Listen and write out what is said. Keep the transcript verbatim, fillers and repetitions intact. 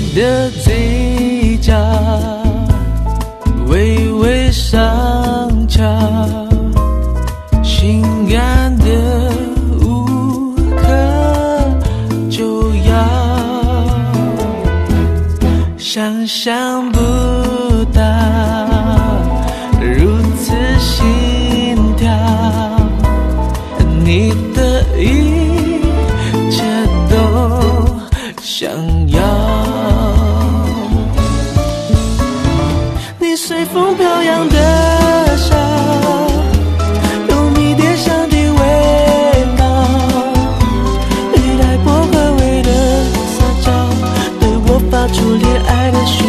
的嘴角微微上翘，性感的无可救药，想象不到如此心跳，你的一切都想要。你随风飘扬的笑，用迷迭香的味道，雨来破坏味的撒娇，对我发出恋爱的讯